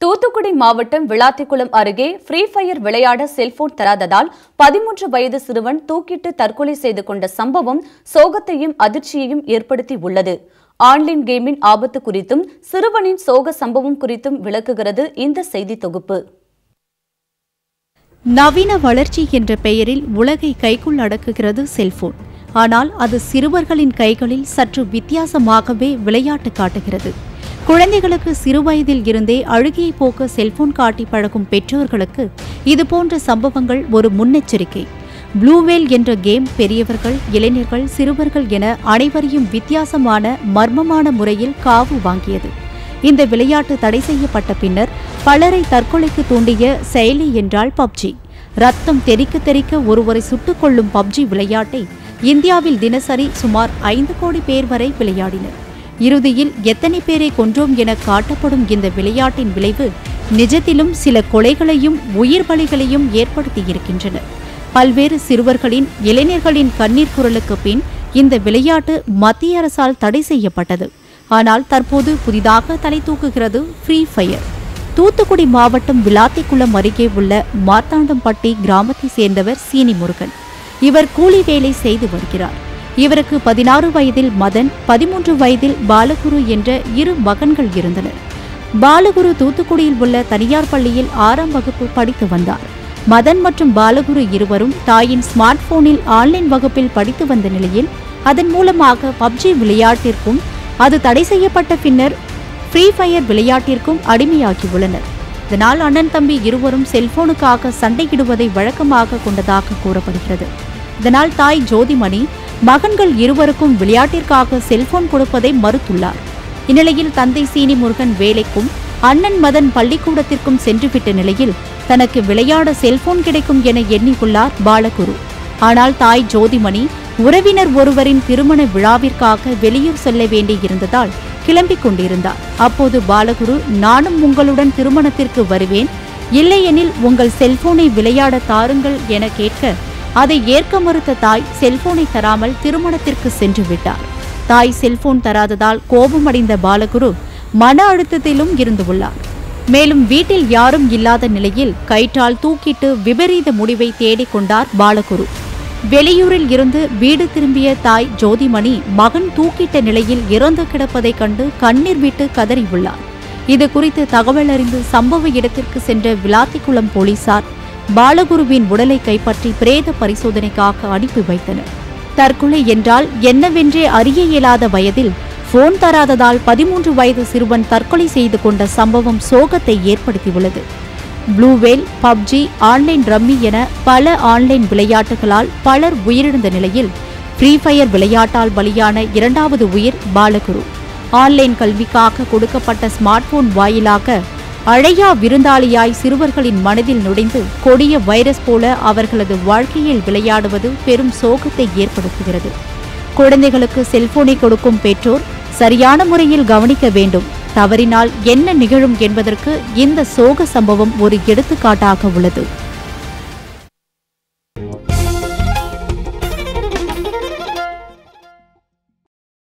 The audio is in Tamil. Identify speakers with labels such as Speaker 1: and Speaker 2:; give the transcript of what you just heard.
Speaker 1: தூத்துக்குடி மாவட்டம் விளாத்திக்குளம் அருகே ஃப்ரீ ஃபயர் விளையாட செல்போன் தராததால் 13 வயது சிறுவன் தூக்கிட்டு தற்கொலை செய்து கொண்ட சம்பவம் சோகத்தையும் அதிர்ச்சியையும் ஏற்படுத்தி உள்ளது. ஆன்லைன் கேமின் ஆபத்து குறித்தும் சிறுவனின் சோக சம்பவம் குறித்தும் விளக்குகிறது இந்த செய்தி தொகுப்பு.
Speaker 2: நவீன வளர்ச்சி என்ற பெயரில் உலகை கைக்குள் அடக்குகிறது செல்போன். ஆனால் அது சிறுவர்களின் கைகளில் சற்று வித்தியாசமாகவே விளையாட்டு காட்டுகிறது. குழந்தைகளுக்கு சிறுவயதில் இருந்தே அழுகையை போக்க செல்போன் காட்டி பழகும் பெற்றோர்களுக்கு இதுபோன்ற சம்பவங்கள் ஒரு முன்னெச்சரிக்கை. ப்ளூவேல் என்ற கேம் பெரியவர்கள், இளைஞர்கள், சிறுவர்கள் என அனைவரையும் வித்தியாசமான மர்மமான முறையில் காவு வாங்கியது. இந்த விளையாட்டு தடை செய்யப்பட்ட பின்னர் பலரை தற்கொலைக்கு தூண்டிய செயலி என்றால் பப்ஜி. ரத்தம் தெறிக்க தெறிக்க ஒருவரை சுட்டுக் கொள்ளும் பப்ஜி விளையாட்டை இந்தியாவில் தினசரி சுமார் 5 கோடி பேர் வரை விளையாடினர். இறுதியில் எத்தனை பேரை கொன்றோம் என காட்டப்படும் இந்த விளையாட்டின் விளைவு நிஜத்திலும் சில கொலைகளையும் உயிர் பலிகளையும் ஏற்படுத்தியிருக்கின்றன. பல்வேறு சிறுவர்களின், இளைஞர்களின் கண்ணீர் குரலுக்கு பின் இந்த விளையாட்டு மத்திய அரசால் தடை செய்யப்பட்டது. ஆனால் தற்போது புதிதாக தலை தூக்குகிறது ஃப்ரீ ஃபயர். தூத்துக்குடி மாவட்டம் விளாத்திக்குளம் அருகே உள்ள மார்த்தாண்டம்பட்டி கிராமத்தை சேர்ந்தவர் சீனி முருகன். இவர் கூலி வேலை செய்து வருகிறார். இவருக்கு 16 வயதில் மதன், 13 வயதில் பாலகுரு என்ற 2 மகன்கள் இருந்தனர். பாலகுரு தூத்துக்குடியில் உள்ள தனியார் பள்ளியில் 6ஆம் வகுப்பு படித்து வந்தார். மதன் மற்றும் பாலகுரு இருவரும் தாயின் ஸ்மார்ட் போனில் ஆன்லைன் வகுப்பில் படித்து வந்த நிலையில் அதன் மூலமாக பப்ஜி விளையாட்டிற்கும் அது தடை செய்யப்பட்ட பின்னர் ஃப்ரீ ஃபயர் விளையாட்டிற்கும் அடிமையாகியுள்ளனர். இதனால் அண்ணன் தம்பி இருவரும் செல்போனுக்காக சண்டையிடுவதை வழக்கமாக கொண்டதாக கூறப்படுகிறது. இதனால் தாய் ஜோதிமணி மகன்கள் இருவருக்கும் விளையாட்டிற்காக செல்போன் கொடுப்பதை மறுத்துள்ளார். இந்நிலையில் தந்தை சீனி முருகன் வேலைக்கும் அண்ணன் மதன் பள்ளிக்கூடத்திற்கும் சென்றுவிட்ட நிலையில் தனக்கு விளையாட செல்போன் கிடைக்கும் என எண்ணியுள்ளார் பாலகுரு. ஆனால் தாய் ஜோதிமணி உறவினர் ஒருவரின் திருமண விழாவிற்காக வெளியூர் செல்ல வேண்டியிருந்ததால் கிளம்பிக் கொண்டிருந்தார். அப்போது பாலகுரு, நானும் உங்களுடன் திருமணத்திற்கு வருவேன், இல்லையெனில் உங்கள் செல்போனை விளையாட தாருங்கள் என கேட்க அதை ஏற்க மறுத்த தாய் செல்போனை தராமல் திருமணத்திற்கு சென்று விட்டார். தாய் செல்போன் தராததால் கோபமடைந்த பாலகுரு மன அழுத்தத்திலும் இருந்துள்ளார். மேலும் வீட்டில் யாரும் இல்லாத நிலையில் கயிற்றால் தூக்கிட்டு விபரீத முடிவை தேடிக்கொண்டார் பாலகுரு. வெளியூரில் இருந்து வீடு திரும்பிய தாய் ஜோதிமணி மகன் தூக்கிட்ட நிலையில் இறந்து கிடப்பதைக் கண்டு கண்ணீர் விட்டு கதறியுள்ளார். இது குறித்து தகவல் அறிந்து சம்பவ இடத்திற்கு சென்ற விளாத்திக்குளம் போலீசார் பாலகுருவின் உடலை கைப்பற்றி பிரேத பரிசோதனைக்காக அனுப்பி வைத்தனர். தற்கொலை என்றால் என்னவென்றே அறிய இயலாத வயதில் போன் தராததால் 13 வயது சிறுவன் தற்கொலை செய்து கொண்ட சம்பவம் சோகத்தை ஏற்படுத்தியுள்ளது. ப்ளூவேல், பப்ஜி, ஆன்லைன் ரம்மி என பல ஆன்லைன் விளையாட்டுகளால் பலர் உயிரிழந்த நிலையில் ஃப்ரீ ஃபயர் விளையாட்டால் பலியான 2வது உயிர் பாலகுரு. ஆன்லைன் கல்விக்காக கொடுக்கப்பட்ட ஸ்மார்ட் போன் வாயிலாக அழையா விருந்தாளியாய் சிறுவர்களின் மனதில் நுழைந்து கொடிய வைரஸ் போல அவர்களது வாழ்க்கையில் விளையாடுவது பெரும் சோகத்தை ஏற்படுத்துகிறது. குழந்தைகளுக்கு செல்போனை கொடுக்கும் பெற்றோர் சரியான முறையில் கவனிக்க வேண்டும். தவறினால் என்ன நிகழும் என்பதற்கு இந்த சோக சம்பவம் ஒரு எடுத்துக்காட்டாக உள்ளது.